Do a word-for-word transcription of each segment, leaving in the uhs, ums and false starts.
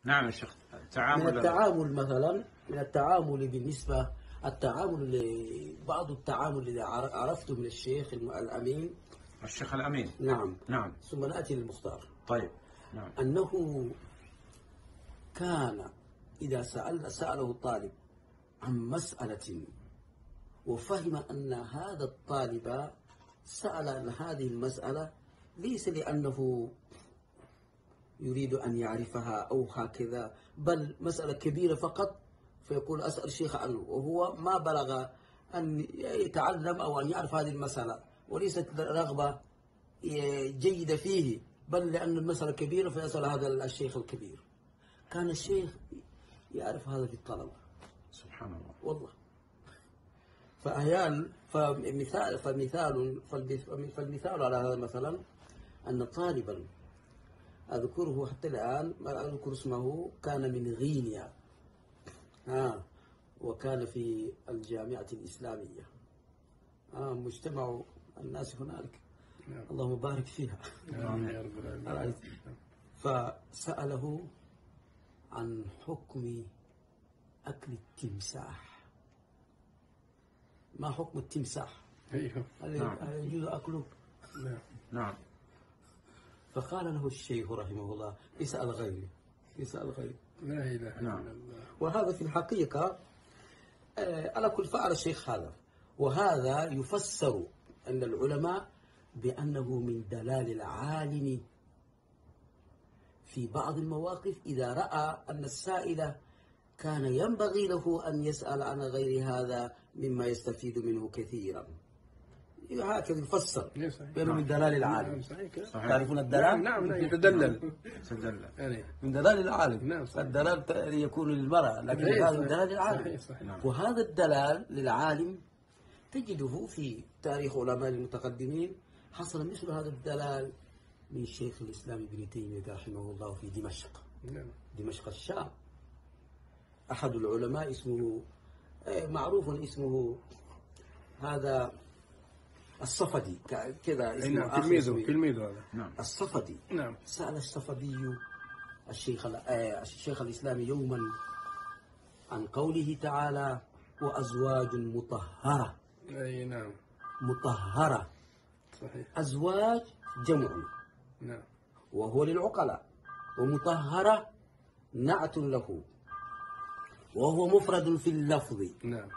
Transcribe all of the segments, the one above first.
نعم يا شيخ. التعامل من التعامل مثلا من التعامل بالنسبة التعامل بعض التعامل الذي عرفته من الشيخ الأمين الشيخ الأمين. نعم نعم. ثم نأتي للمختار. طيب. نعم. أنه كان إذا سأل سأله الطالب عن مسألة وفهم أن هذا الطالب سأل عن هذه المسألة ليس لأنه يريد أن يعرفها أو هكذا، بل مسألة كبيرة فقط، فيقول أسأل الشيخ عنه، وهو ما بلغ أن يتعلم أو أن يعرف هذه المسألة، وليست رغبة جيدة فيه، بل لأن المسألة كبيرة فيسأل هذا الشيخ الكبير. كان الشيخ يعرف هذا في الطلبة. سبحان الله. والله. فأحيانا فمثال فمثال فالمثال على هذا مثلا أن طالبا أذكره حتى الآن ما أذكر اسمه، كان من غينيا آه وكان في الجامعة الإسلامية آه مجتمع الناس هنالك. نعم. اللهم بارك فيها. نعم يا رب العالمين. فسأله عن حكم أكل التمساح. ما حكم التمساح؟ أيوه. هل يجوز أكله؟ نعم. نعم. فقال له الشيخ رحمه الله اسأل غيري، اسأل غيري. لا إله إلا الله. وهذا في الحقيقة على كل فعل الشيخ هذا، وهذا يفسر أن العلماء بأنه من دلال العالم في بعض المواقف إذا رأى أن السائل كان ينبغي له أن يسأل عن غير هذا مما يستفيد منه كثيرا. هكذا يفسر بأنه من دلال العالم. تعرفون الدلال؟ نعم. يتدلل. يتدلل من دلال العالم. نعم. الدلال يكون للمرأة، لكن هذا من دلال العالم. نعم. وهذا الدلال للعالم تجده في تاريخ علماء المتقدمين. حصل مثل هذا الدلال من شيخ الإسلام ابن تيمية رحمه الله في دمشق. نعم. دمشق الشام. أحد العلماء اسمه معروف اسمه هذا الصفدي كذا اسمه. نعم. تلميذه تلميذه هذا. نعم. الصفدي. نعم. سأل الصفدي الشيخ الشيخ الإسلامي يوما عن قوله تعالى وأزواج مطهرة. أي نعم. مطهرة. صحيح. أزواج جمع. نعم. وهو للعقلاء، ومطهرة نعت له، وهو مفرد في اللفظ. نعم.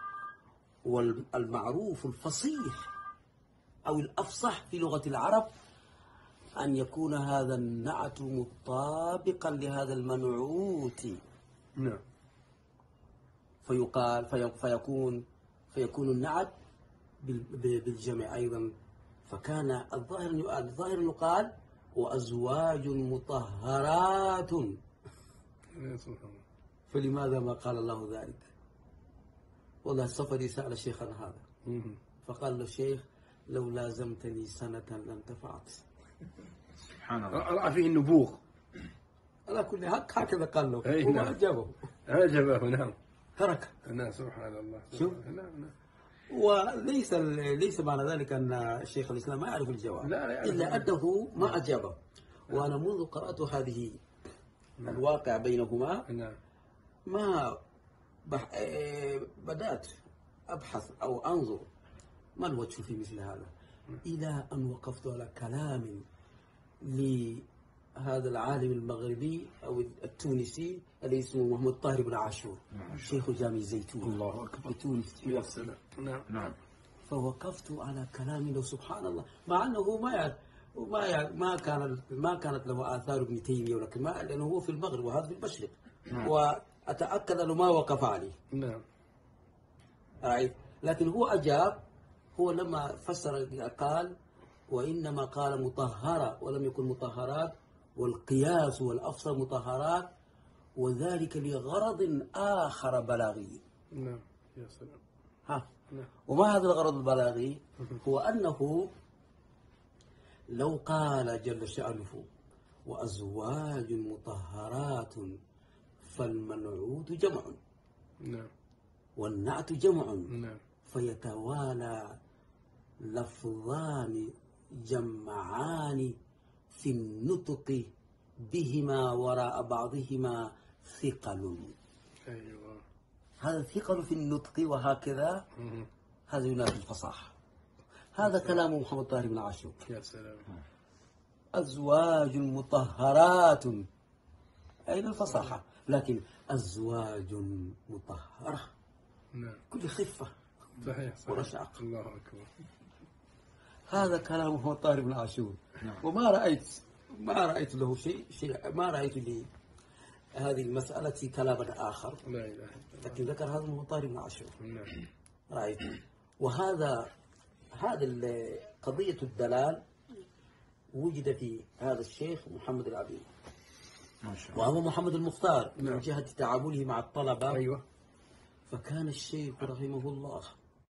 والمعروف الفصيح أو الأفصح في لغة العرب أن يكون هذا النعت مطابقا لهذا المنعوت. نعم. فيقال في فيكون فيكون النعت بالجمع أيضا. فكان الظاهر الظاهر يقال وأزواج مطهرات. فلماذا ما قال الله ذلك؟ والله الصفدي سأل الشيخ عن هذا، فقال له الشيخ لو لازمتني سنة لانتفعت. سبحان الله. رأى فيه النبوغ على كل حق هكذا قال له. وما أجابه. أجابه. نعم. ترك. نعم. سبحان الله. شوف. نعم. نعم. وليس ليس معنى ذلك أن الشيخ الإسلام ما يعرف الجواب، لا لا يعرف. إلا أنه ما أجابه. وأنا منذ قرأت هذه نعم. الواقع بينهما نعم. ما بح... بدأت أبحث أو أنظر ما الوجه في مثل هذا، إلى أن وقفت على كلام لهذا العالم المغربي أو التونسي الذي اسمه محمد طاهر بن عاشور، شيخ جامع الزيتون. الله أكبر. في تونس. نعم. نعم. فوقفت على كلامه سبحان الله، مع أنه ما يعرف وما يعرف ما كان ما كانت له آثار ابن تيمية، ولكن ما لأنه هو في المغرب وهذا في المشرق. نعم. وأتأكد أنه ما وقف عليه. نعم. أعرف. لكن هو أجاب. هو لما فسر قال وإنما قال مطهرة ولم يكن مطهرات، والقياس والأفصل مطهرات، وذلك لغرض آخر بلاغي. نعم. يا سلام. ها. نعم. وما هذا الغرض البلاغي؟ هو أنه لو قال جل شأنه وأزواج مطهرات فالمنعوت جمع. نعم. والنعت جمع. نعم. فيتوالى لفظان جمعان في النطق بهما وراء بعضهما ثقل. أيوة. هذا ثقل في النطق وهكذا، مم. هذا ينافي الفصاحة. هذا كلام محمد طاهر بن عاشور. يا سلام. أزواج مطهرات، أين الفصاحة؟ لكن أزواج مطهرة، نعم. كل خفة صحيح صحيح. ورشاقة. الله أكبر. هذا كلام محمد طاهر بن عاشور. وما رأيت ما رأيت له شيء شيء ما رأيت لي هذه المسألة كلاما آخر، لا إله إلا الله. لكن ذكر هذا محمد طاهر بن عاشور. نعم. رأيت. وهذا هذا ال- قضية الدلال وجد في هذا الشيخ محمد العبيد، ما شاء الله. وهو محمد المختار من نعم. جهة تعامله مع الطلبة. أيوة. فكان الشيخ رحمه الله